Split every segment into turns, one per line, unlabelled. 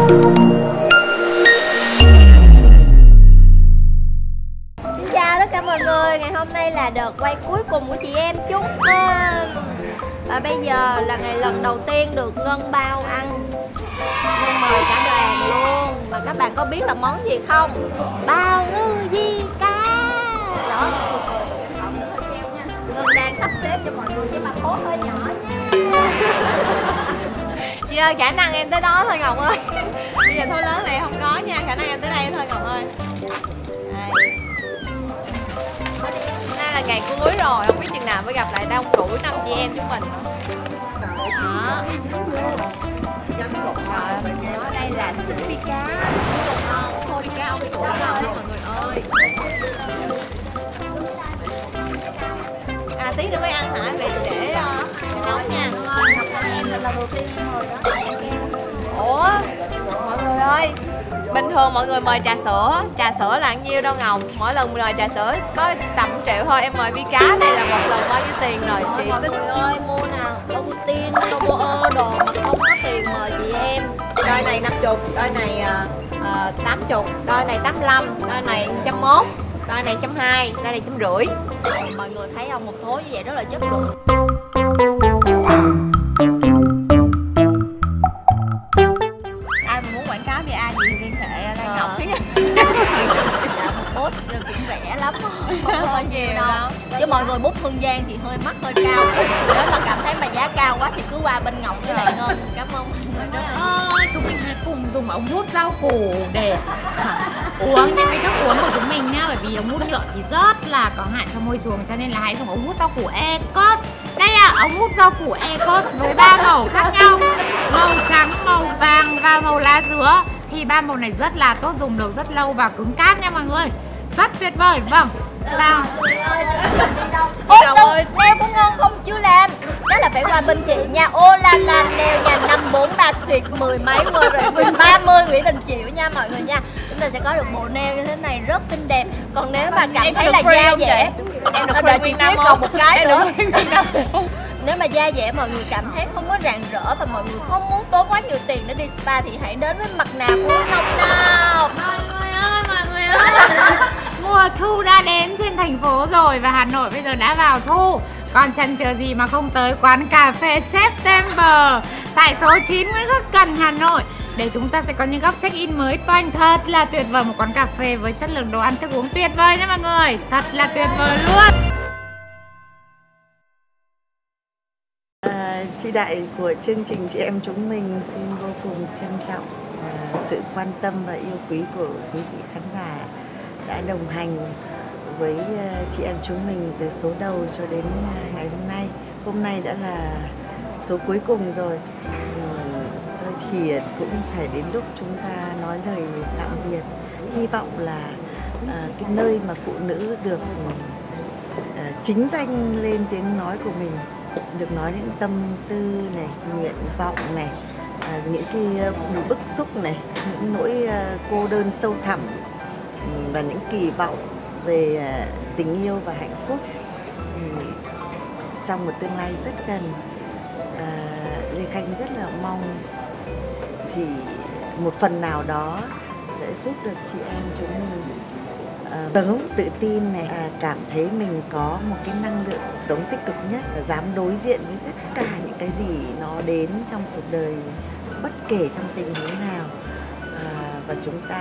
Xin chào tất cả mọi người, ngày hôm nay là đợt quay cuối cùng của chị em chúng mình. Và bây giờ là ngày lần đầu tiên được Ngân bao ăn. Ngân mời cả đoàn luôn. Mà các bạn có biết là món gì không? Bao ngư di cá. Đó, Ngân đang sắp xếp cho mọi người chứ mà cố hơi nhỏ nha.
Chị ơi, khả năng em tới đó thôi Ngọc ơi. Bây giờ thôi lớn này không có nha, khả năng em tới đây thôi Ngọc ơi. Đây. Nay là ngày cuối rồi, không biết chừng nào mới gặp lại đông đủ năm chị em chúng mình. Đó.
Ở đây là sữa vi cá.
Thôi đi cá ông sủi ngon đấy mọi người ơi. À tí nữa mới ăn hả? Vậy để nóng nha.
Em là lần đầu tiên ngồi đó.
Ủa mọi người ơi, bình thường mọi người mời trà sữa là nhiêu đâu Ngọc? Mỗi lần mời trà sữa có tầm 1 triệu thôi, em mời vi cá đây là một lần bao nhiêu tiền rồi chị
Mọi
tính.
người ơi, mua nào Louboutin, Lobo đồ mà không có tiền mời chị em.
Đôi này 50, đôi này 80, đôi này 85, đôi này 101, đôi này 120, đôi này 150.
Mọi người thấy không, một thố như vậy rất là chất lượng.
Ai mà muốn quảng cáo về ai thì liên hệ Lan Ngọc chứ.
Dạ, một bốt cũng rẻ lắm, không có
nhiều
đâu.
đâu.
Chứ mọi người bút Hương Giang thì hơi mắc, hơi cao. Nếu mà cảm thấy mà giá cao quá thì cứ qua bên Ngọc với lại Ngân. Cảm ơn mọi người rất là nhiều.
Chúng mình hãy cùng dùng ống hút rau củ để uống những cái thức uống của chúng mình nha. Bởi vì ống hút nhựa thì rất là có hại cho môi trường, cho nên là hãy dùng ống hút rau củ Ecos. Đây là ống hút rau củ Ecos với 3 màu khác nhau: màu trắng, màu vàng và màu lá dứa. Thì 3 màu này rất là tốt, dùng được rất lâu và cứng cáp nha mọi người. Rất tuyệt vời. Vâng. Và
Ôi sao nail của Ngân không chưa làm? Đó là phải qua bên chị nha. Ô la la nail nha, 543 xuyệt 10 mấy rồi 30 Nguyễn Đình Chiểu nha mọi người nha. Chúng ta sẽ có được bộ nail như thế này rất xinh đẹp. Còn nếu mà cảm thấy là da dẻ,
em được
đợi
free
chị
Việt
xíu
Nam
còn
không?
một cái
Em
nữa.
được
Nếu mà da dẻ mọi người cảm thấy không có rạng rỡ và mọi người không muốn tốn quá nhiều tiền để đi spa thì hãy đến với mặt nạ của Ngọc nào.
mọi người ơi, mùa thu đã đến trên thành phố rồi và Hà Nội bây giờ đã vào thu. Còn chần chờ gì mà không tới quán cà phê September tại số 9 Nguyễn Khắc Cần, Hà Nội, để chúng ta sẽ có những góc check-in mới toanh thật là tuyệt vời. Một quán cà phê với chất lượng đồ ăn thức uống tuyệt vời nha mọi người. Thật là tuyệt vời luôn.
Chị Đại của chương trình Chị Em Chúng Mình xin vô cùng trân trọng sự quan tâm và yêu quý của quý vị khán giả đã đồng hành với chị em chúng mình từ số đầu cho đến ngày hôm nay. Hôm nay đã là số cuối cùng rồi. Rồi thì cũng phải đến lúc chúng ta nói lời tạm biệt. Hy vọng là cái nơi mà phụ nữ được chính danh lên tiếng nói của mình, được nói những tâm tư này, nguyện vọng này, những cái bức xúc này, những nỗi cô đơn sâu thẳm và những kỳ vọng về tình yêu và hạnh phúc trong một tương lai rất gần. Lê Khanh rất là mong thì một phần nào đó để giúp được chị em chúng mình sớm tự tin này, cảm thấy mình có một cái năng lượng cuộc sống tích cực nhất và dám đối diện với tất cả những cái gì nó đến trong cuộc đời, bất kể trong tình huống nào. Và chúng ta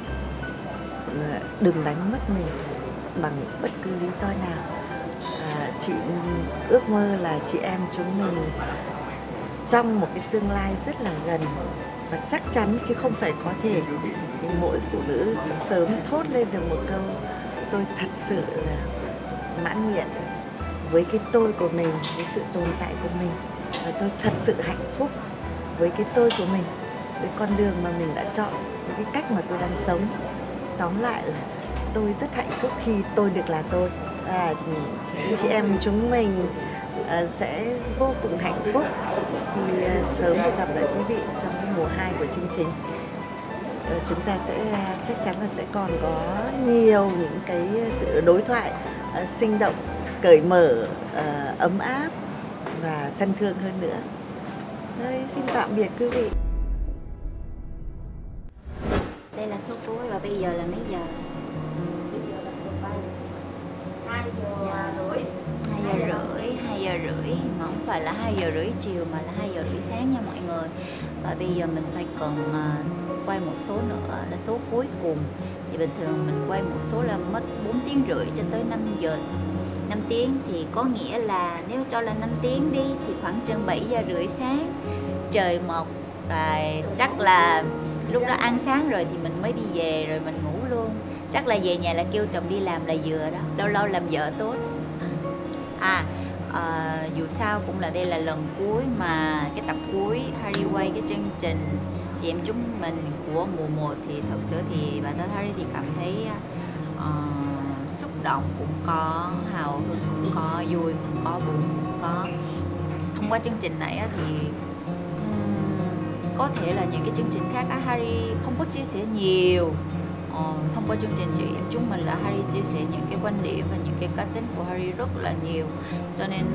đừng đánh mất mình bằng bất cứ lý do nào. Chị ước mơ là chị em chúng mình trong một cái tương lai rất là gần và chắc chắn, chứ không phải có thể, thì mỗi phụ nữ sớm thốt lên được một câu: tôi thật sự là mãn nguyện với cái tôi của mình, với sự tồn tại của mình, và tôi thật sự hạnh phúc với cái tôi của mình, với con đường mà mình đã chọn, với cái cách mà tôi đang sống. Tóm lại là tôi rất hạnh phúc khi tôi được là tôi. Chị em chúng mình sẽ vô cùng hạnh phúc khi sớm được gặp lại quý vị trong cái mùa 2 của chương trình. Chúng ta sẽ chắc chắn là sẽ còn có nhiều những cái sự đối thoại sinh động, cởi mở, ấm áp và thân thương hơn nữa. Xin tạm biệt quý vị.
Đây là số cuối và bây giờ là mấy giờ?
2
2 giờ rưỡi mà không phải là 2 giờ rưỡi chiều mà là 2 giờ rưỡi sáng nha mọi người. Và bây giờ mình phải cần quay một số nữa là số cuối cùng. Thì bình thường mình quay một số là mất 4 tiếng rưỡi cho tới 5 tiếng, thì có nghĩa là nếu cho là 5 tiếng đi thì khoảng chừng 7 giờ rưỡi sáng trời mọc rồi, chắc là lúc đó ăn sáng rồi thì mình mới đi về rồi mình ngủ luôn. Chắc là về nhà là kêu chồng đi làm là vừa đó, lâu lâu làm vợ tốt. Dù sao cũng là đây là lần cuối mà cái tập cuối Harry quay cái chương trình chị em chúng mình của mùa 1 thì thật sự thì bản thân Harry thì cảm thấy xúc động cũng có, hào hứng cũng có, vui cũng có, buồn cũng có. Thông qua chương trình này thì có thể là những cái chương trình khác Harry không có chia sẻ nhiều. Thông qua chương trình chị em chúng mình là Harry chia sẻ những cái quan điểm và những cái cá tính của Harry rất là nhiều, cho nên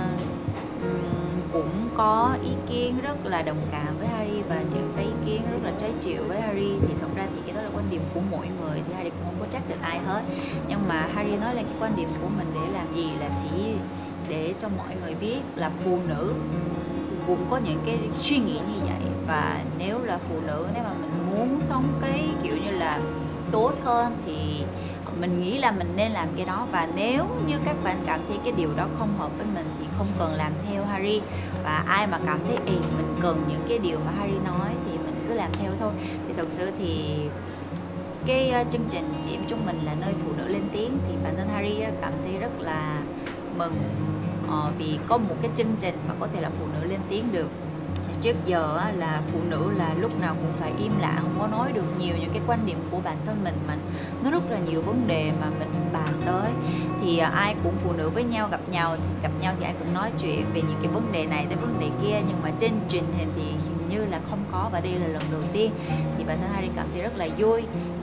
cũng có ý kiến rất là đồng cảm với Harry và những cái ý kiến rất là trái chiều với Harry. Thì thật ra thì cái đó là quan điểm của mỗi người, thì Harry cũng không có trách được ai hết, nhưng mà Harry nói lên cái quan điểm của mình để làm gì, là chỉ để cho mọi người biết là phụ nữ cũng có những cái suy nghĩ như vậy. Và nếu là phụ nữ, nếu mà mình muốn sống cái kiểu như là tốt hơn thì mình nghĩ là mình nên làm cái đó. Và nếu như các bạn cảm thấy cái điều đó không hợp với mình thì không cần làm theo Harry. Và ai mà cảm thấy mình cần những cái điều mà Harry nói thì mình cứ làm theo thôi. Thì thật sự thì cái chương trình chị em chúng mình là nơi phụ nữ lên tiếng, thì bản thân Harry cảm thấy rất là mừng vì có một cái chương trình mà có thể là phụ nữ lên tiếng được. Trước giờ là phụ nữ là lúc nào cũng phải im lặng, không có nói được nhiều những cái quan điểm của bản thân mình, mà nó rất là nhiều vấn đề mà mình bàn tới. Thì ai cũng phụ nữ với nhau gặp nhau thì ai cũng nói chuyện về những cái vấn đề này tới vấn đề kia, nhưng mà trên truyền hình thì hình như là không có, và đây là lần đầu tiên. Thì bản thân Harry cảm thấy rất là vui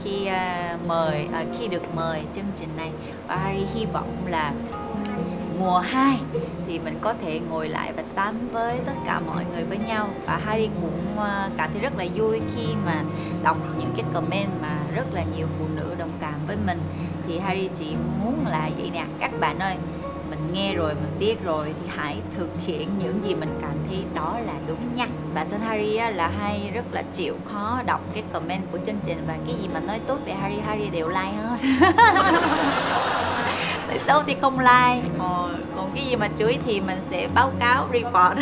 khi được mời chương trình này, và Harry hy vọng là mùa 2 thì mình có thể ngồi lại và tám với tất cả mọi người với nhau. Và Harry cũng cảm thấy rất là vui khi mà đọc những cái comment mà rất là nhiều phụ nữ đồng cảm với mình. Thì Harry chỉ muốn là vậy nè, các bạn ơi, mình nghe rồi, mình biết rồi thì hãy thực hiện những gì mình cảm thấy đó là đúng nha. Bản thân Harry là hay rất là chịu khó đọc cái comment của chương trình, và cái gì mà nói tốt về Harry đều like hết. Tại xấu thì không like, còn cái gì mà chửi thì mình sẽ báo cáo, report.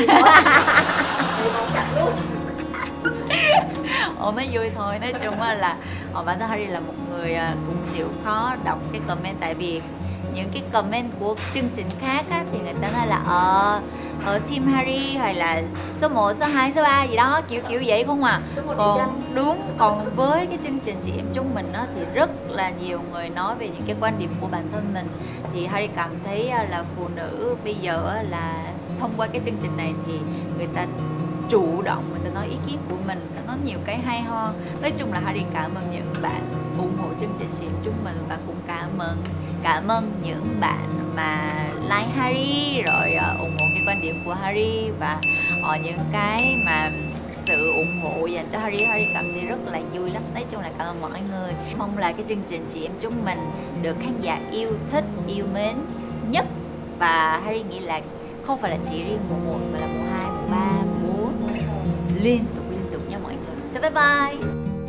Mới vui thôi. Nói chung là bản thân Harry là một người cũng chịu khó đọc cái comment, tại vì những cái comment của chương trình khác thì người ta nói là ở team Harry hay là số 1, số 2, số 3 gì đó, kiểu vậy không à. Còn với cái chương trình chị em chúng mình thì rất là nhiều người nói về những cái quan điểm của bản thân mình. Thì Harry cảm thấy là phụ nữ bây giờ là thông qua cái chương trình này thì người ta chủ động, người ta nói ý kiến của mình, nó nhiều cái hay ho. Nói chung là Harry cảm ơn những bạn ủng hộ chương trình chị em chúng mình, và cũng cảm ơn những bạn mà like Harry rồi ủng hộ cái quan điểm của Harry, và những cái mà sự ủng hộ dành cho Harry cảm thấy rất là vui lắm. Nói chung là cảm ơn mọi người. Mong là cái chương trình chị em chúng mình được khán giả yêu thích, yêu mến nhất. Và Harry nghĩ là không phải là chỉ riêng mùa 1 mà là mùa 2, mùa 3, mùa 4 liên tục nha mọi người. Thế bye bye.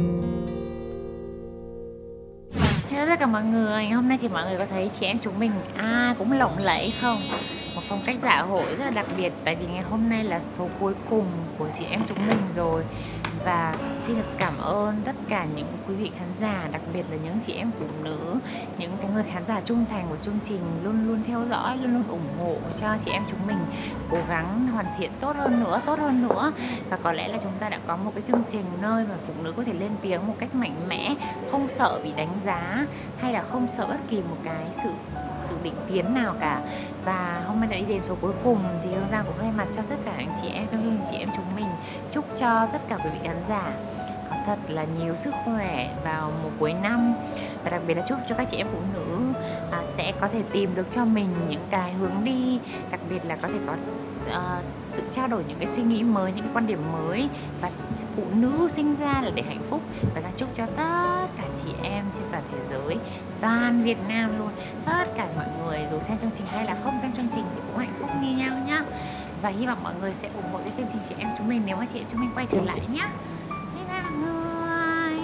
Hello tất cả mọi người, hôm nay thì mọi người có thấy chị em chúng mình cũng lộng lẫy không? Một phong cách dạ hội rất là đặc biệt, tại vì ngày hôm nay là số cuối cùng của chị em chúng mình rồi. Và xin được cảm ơn tất cả những quý vị khán giả, đặc biệt là những chị em phụ nữ, những cái người khán giả trung thành của chương trình, luôn luôn theo dõi, luôn luôn ủng hộ cho chị em chúng mình cố gắng hoàn thiện tốt hơn nữa. Và có lẽ là chúng ta đã có một cái chương trình nơi mà phụ nữ có thể lên tiếng một cách mạnh mẽ, không sợ bị đánh giá hay là không sợ bất kỳ một cái sự định kiến nào cả. Và hôm nay đã đi đến số cuối cùng thì Hương Giang cũng thay mặt cho tất cả anh chị em trong chương trình chị em chúng mình chúc cho tất cả quý vị khán giả có thật là nhiều sức khỏe vào mùa cuối năm, và đặc biệt là chúc cho các chị em phụ nữ sẽ có thể tìm được cho mình những cái hướng đi, đặc biệt là có thể có sự trao đổi những cái suy nghĩ mới, những cái quan điểm mới. Và phụ nữ sinh ra là để hạnh phúc. Và ta chúc cho tất cả chị em trên toàn thế giới, toàn Việt Nam luôn, tất cả mọi người dù xem chương trình hay là không xem chương trình thì cũng hạnh phúc như nhau nhá. Và hy vọng mọi người sẽ ủng hộ cái chương trình chị em chúng mình nếu mà chị em chúng mình quay trở lại nhá. Bye bye mọi người.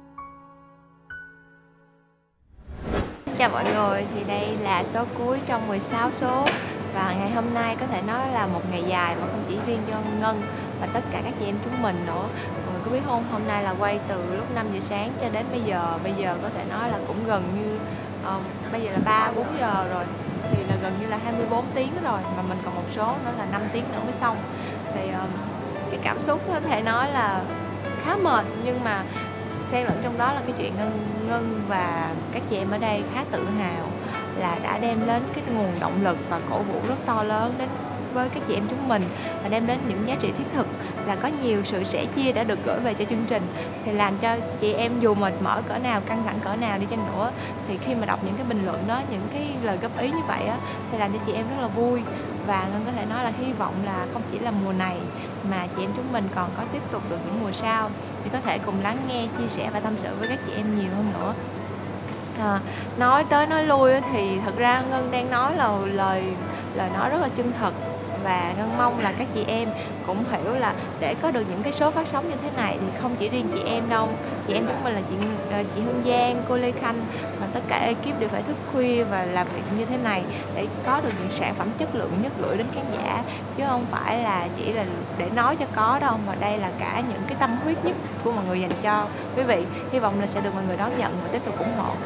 Chào mọi người, thì đây là số cuối trong 16 số. Và ngày hôm nay có thể nói là một ngày dài mà không chỉ riêng cho Ngân và tất cả các chị em chúng mình nữa. Mọi người có biết không, hôm nay là quay từ lúc 5 giờ sáng cho đến bây giờ có thể nói là cũng gần như bây giờ là 3-4 giờ rồi, thì là gần như là 24 tiếng rồi, mà mình còn một số nữa là 5 tiếng nữa mới xong. Thì cái cảm xúc có thể nói là khá mệt, nhưng mà xen lẫn trong đó là cái chuyện Ngân và các chị em ở đây khá tự hào là đã đem đến cái nguồn động lực và cổ vũ rất to lớn đến với các chị em chúng mình, và đem đến những giá trị thiết thực, là có nhiều sự sẻ chia đã được gửi về cho chương trình, thì làm cho chị em dù mệt mỏi cỡ nào, căng thẳng cỡ nào đi chăng nữa, thì khi mà đọc những cái bình luận đó, những cái lời góp ý như vậy á, thì làm cho chị em rất là vui. Và Ngân có thể nói là hy vọng là không chỉ là mùa này mà chị em chúng mình còn có tiếp tục được những mùa sau, thì có thể cùng lắng nghe, chia sẻ và tâm sự với các chị em nhiều hơn nữa. Nói tới nói lui thì thật ra Ngân đang nói là lời nói rất là chân thật, và Ngân mong là các chị em cũng hiểu là để có được những cái số phát sóng như thế này thì không chỉ riêng chị em đâu, chị em chúng mình là chị Hương Giang, cô Lê Khanh và tất cả ekip đều phải thức khuya và làm việc như thế này để có được những sản phẩm chất lượng nhất gửi đến khán giả, chứ không phải là chỉ là để nói cho có đâu, mà đây là cả những cái tâm huyết nhất của mọi người dành cho quý vị. Hy vọng là sẽ được mọi người đón nhận và tiếp tục ủng hộ.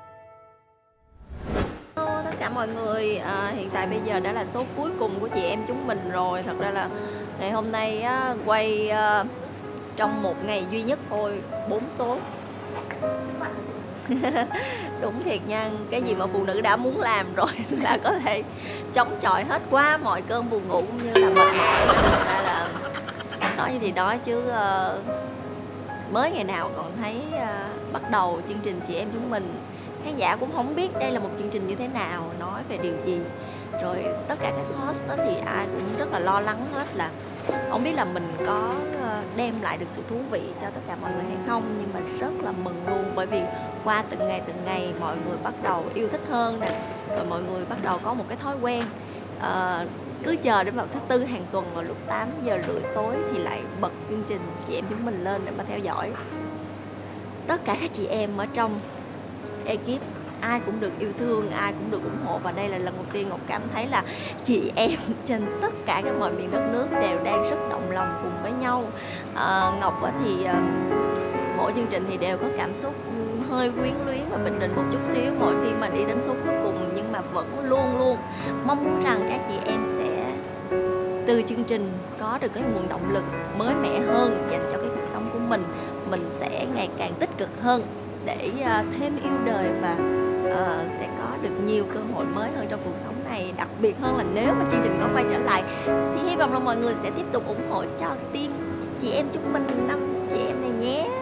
Tất cả mọi người, hiện tại bây giờ đã là số cuối cùng của chị em chúng mình rồi. Thật ra là ngày hôm nay quay trong một ngày duy nhất thôi 4 số. Đúng thiệt nha, cái gì mà phụ nữ đã muốn làm rồi là có thể chống chọi hết qua mọi cơn buồn ngủ cũng như là mệt mỏi. Thật ra là nói gì thì nói chứ mới ngày nào còn thấy bắt đầu chương trình chị em chúng mình, khán giả cũng không biết đây là một chương trình như thế nào, nói về điều gì. Rồi tất cả các host đó thì ai cũng rất là lo lắng hết, là không biết là mình có đem lại được sự thú vị cho tất cả mọi người hay không. Nhưng mà rất là mừng luôn, bởi vì qua từng ngày mọi người bắt đầu yêu thích hơn nè, rồi mọi người bắt đầu có một cái thói quen cứ chờ đến vào thứ Tư hàng tuần vào lúc 8:30 tối thì lại bật chương trình chị em chúng mình lên để mà theo dõi. Tất cả các chị em ở trong ekip ai cũng được yêu thương, ai cũng được ủng hộ, và đây là lần đầu tiên Ngọc cảm thấy là chị em trên tất cả các mọi miền đất nước đều đang rất động lòng cùng với nhau. Ngọc thì mỗi chương trình thì đều có cảm xúc hơi quyến luyến và bình định một chút xíu mỗi khi mà đi đến số cuối cùng, nhưng mà vẫn luôn mong rằng các chị em sẽ từ chương trình có được cái nguồn động lực mới mẻ hơn dành cho cái cuộc sống của mình sẽ ngày càng tích cực hơn để thêm yêu đời và sẽ có được nhiều cơ hội mới hơn trong cuộc sống này. Đặc biệt hơn là nếu mà chương trình có quay trở lại thì hy vọng là mọi người sẽ tiếp tục ủng hộ cho team chị em chúng mình 5 chị em này nhé.